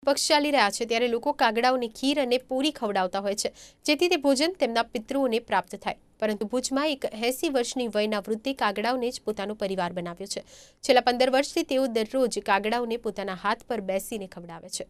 પક્ષ ચાલી રહ્યા છે ત્યારે લોકો કાગડાઓને ખીર અને પૂરી ખવડાવતા હોય છે જેથી તે ભોજન તેમના પિતૃઓને પ્રાપ્ત થાય। પરંતુ ભુજમાં એક 80 વર્ષની વયના વૃદ્ધે કાગડાઓને જ પોતાનો પરિવાર બનાવ્યો છે। છેલ્લા 15 વર્ષથી તેઓ દરરોજ કાગડાઓને પોતાના હાથ પર બેસીને ખવડાવે છે।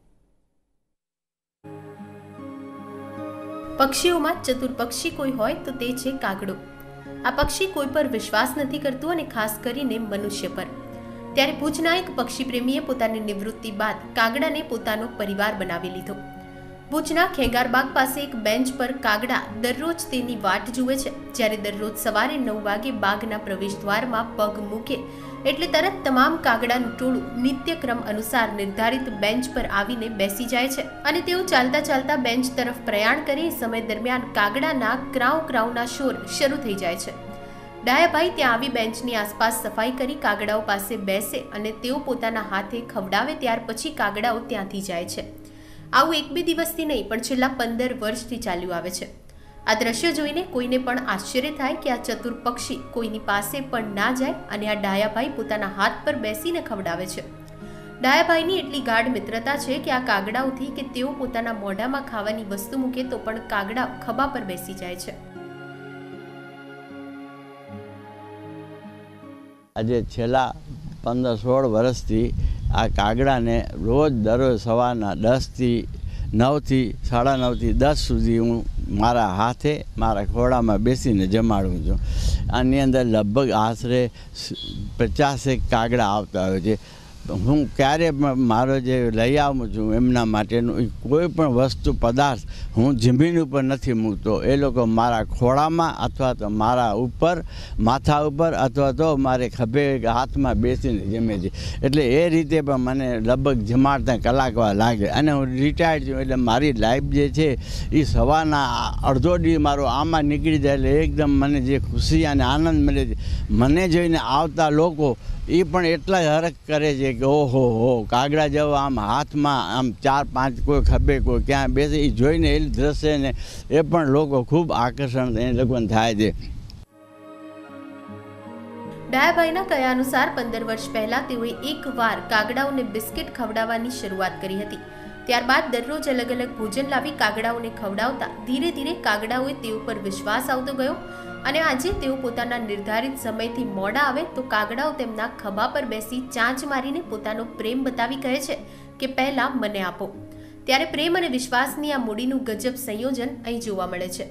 પક્ષીઓમાં ચતુર પક્ષી કોઈ હોય તો તે છે કાગડો। આ પક્ષી કોઈ પર વિશ્વાસ નથી કરતું અને ખાસ કરીને મનુષ્ય પર। ત્યારે ભુજના એક પક્ષી પ્રેમીએ પોતાની નિવૃત્તિ બાદ કાગડાને પોતાનો પરિવાર બનાવી લીધો। ભુજના ખેંગારબાગ પાસે એક બેન્ચ પર કાગડા દરરોજ તેની વાટ જુએ છે। જ્યારે દરરોજ સવારે 9 વાગે બાગના પ્રવેશદ્વારમાં પગ મૂકે એટલે તરત તમામ કાગડાનું ટોળું નિત્યક્રમ અનુસાર નિર્ધારિત બેન્ચ પર આવીને બેસી જાય છે અને તેઓ ચાલતા ચાલતા બેન્ચ તરફ પ્રયાણ કરે સમય દરમિયાન કાગડાના ક્રાઉ ક્રાઉના શોર શરૂ થઈ જાય છે। ડાયાભાઈ ત્યાં આવી બેન્ચની આસપાસ સફાઈ કરી કાગડાઓ પાસે બેસે અને તેઓ પોતાના હાથે ખવડાવે ત્યાર પછી કાગડાઓ ત્યાંથી જાય છે। આવું 1-2 દિવસથી નહીં પણ છેલ્લા 15 વર્ષથી ચાલ્યું આવે છે। આ દ્રશ્ય જોઈને કોઈને પણ આશ્ચર્ય થાય કે આ ચતુર પક્ષી કોઈની પાસે પણ ના જાય અને આ ડાયાભાઈ પોતાના હાથ પર બેસીને ખવડાવે છે। ડાયાભાઈની એટલી ગાઢ મિત્રતા છે કે આ કાગડાઓથી કે તેઓ પોતાના મોઢામાં ખાવાની વસ્તુ મૂકે તો પણ કાગડા ખભા પર બેસી જાય છે। આજે છેલ્લા 15-16 વર્ષથી આ કાગડાને રોજ દરરોજ સવારના 10થી 9થી 9:30થી 10 સુધી હું મારા હાથે મારા ખોળામાં બેસીને જમાડું છું। આની અંદર લગભગ આશરે 50 કાગડા આવતા હોય છે। હું ક્યારે પણ મારો જે લઈ આવું છું એમના માટેનું કોઈ પણ વસ્તુ પદાર્થ હું જમીન ઉપર નથી મૂકતો। એ લોકો મારા ખોળામાં અથવા તો મારા ઉપર માથા ઉપર અથવા તો મારે ખભે હાથમાં બેસીને જમે છે। એટલે એ રીતે પણ મને લગભગ જમાડતા કલાક લાગે અને હું રિટાયર્ડ છું એટલે મારી લાઈફ જે છે એ સવારના અડધો દી મારો આમાં નીકળી જાય એટલે એકદમ મને જે ખુશી અને આનંદ મળે છે મને જોઈને આવતા લોકો એ પણ એટલા જ હરખ કરે છે કે ઓહો હો કાગડા જેવા આમ હાથમાં આમ 4-5 કોઈ ખભે કોઈ ક્યાં બેસે એ જોઈને એ દ્રશ્યને એ પણ લોકો ખૂબ આકર્ષણ એ લોકોને થાય છે। ડાયાભાઈના કહ્યા અનુસાર 15 વર્ષ પહેલા તેઓએ એકવાર કાગડાઓને બિસ્કિટ ખવડાવવાની શરૂઆત કરી હતી। ત્યારબાદ દરરોજ અલગ અલગ ભોજન લાવી કાગડાઓને ખવડાવતા ધીરે ધીરે કાગડાઓએ તેઓ પર વિશ્વાસ આવતો ગયો અને આજે તેઓ પોતાના નિર્ધારિત સમયથી મોડા આવે તો કાગડાઓ તેમના ખભા પર બેસી ચાંચ મારીને પોતાનો પ્રેમ બતાવી કહે છે કે પહેલા મને આપો। ત્યારે પ્રેમ અને વિશ્વાસની આ મૂડીનું ગજબ સંયોજન અહીં જોવા મળે છે।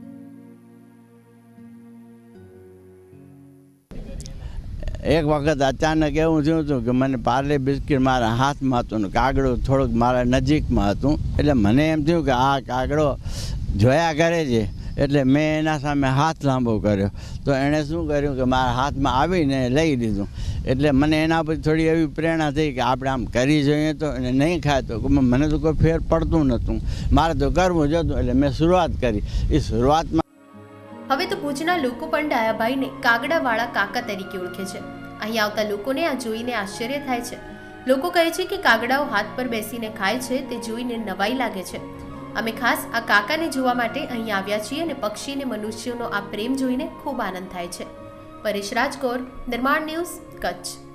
એક વખત અચાનક એવું થયું હતું કે મને પાર્લે બિસ્કિટ મારા હાથમાં હતું ને કાગડો થોડુંક મારા નજીકમાં હતું એટલે મને એમ થયું કે આ કાગડો જોયા કરે છે એટલે મેં એના સામે હાથ લાંબો કર્યો તો એણે શું કર્યું કે મારા હાથમાં આવીને લઈ લીધું। એટલે મને એના પર થોડી એવી પ્રેરણા થઈ કે આપણે આમ કરી જોઈએ તો એને નહીં ખાય તો મને તો કોઈ ફેર પડતું નહોતું મારે તો કરવું જ હતું એટલે મેં શરૂઆત કરી। એ શરૂઆતમાં હવે તો ભુજના લોકો પણ ડાયાભાઈને કાગડાવાળા કાકા તરીકે ઓળખે છે। અહીં આવતા લોકોને આ જોઈને આશ્ચર્ય થાય છે। લોકો કહે છે કે કાગડાઓ હાથ પર બેસીને ખાય છે તે જોઈને નવાઈ લાગે છે। અમે ખાસ આ કાકાને જોવા માટે અહીં આવ્યા છીએ અને પક્ષીને મનુષ્યોનો આ પ્રેમ જોઈને ખૂબ આનંદ થાય છે। પરેશ રાજકોર, નિર્માણ ન્યૂઝ, કચ્છ।